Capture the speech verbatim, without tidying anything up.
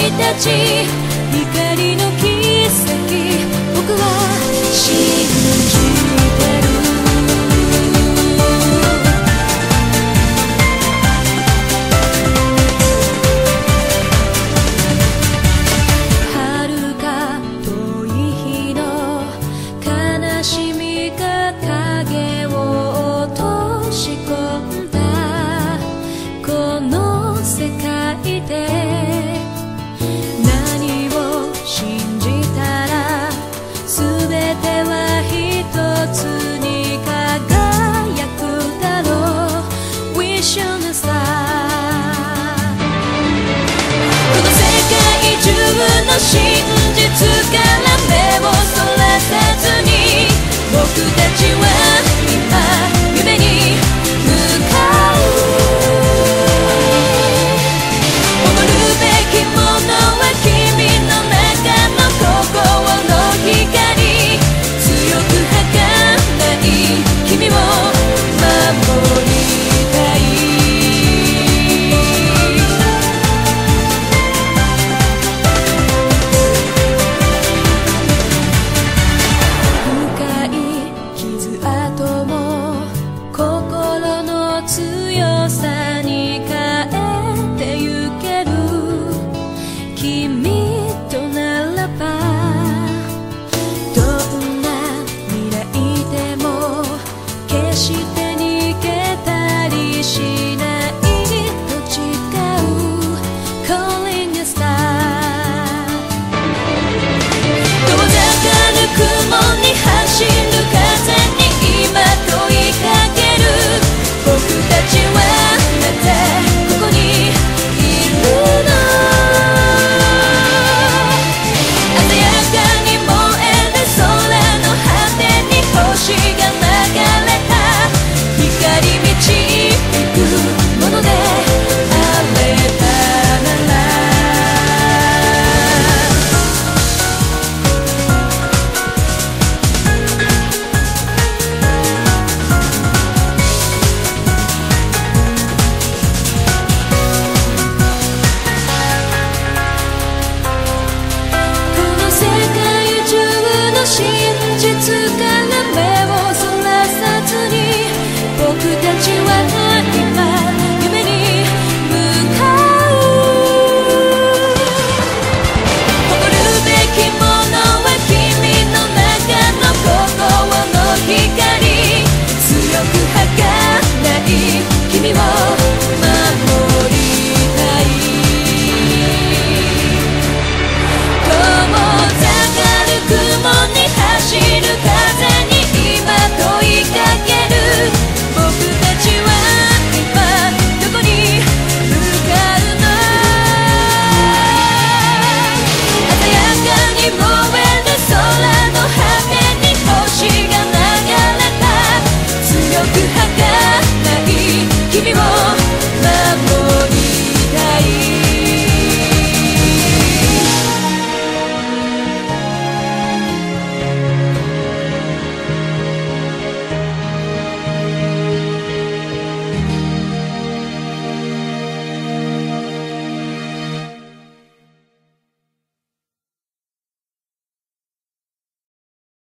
たち光の奇跡僕は信じてる遥か遠い日の悲しみが影を落とし込んだこの世界で何を信じたら全ては一つに輝くだろう Wish on a star この世界中の真実から目をそらさずに僕たちは今夢に向かう誇るべきものは君の中の心の光強く儚い君を守りたい深い傷跡も心の強さに変えてゆける君とならばどんな未来でも決して逃げたりしないと誓う Calling a star 遠ざかる雲に走る風に今問いかける僕たちはなぜここにいるの鮮やかに燃える空の果てに星が流れた光導くものであれたならこの世界中の真実から目をそらさずに僕たちは今夢に向かう誇るべきものは君の中の心の光強く儚い君を